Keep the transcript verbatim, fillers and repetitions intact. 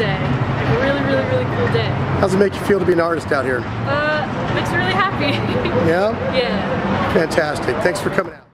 day. Like a really, really, really cool day. How does it make you feel to be an artist out here? Uh, makes me really happy. Yeah? Yeah. Fantastic. Thanks for coming out.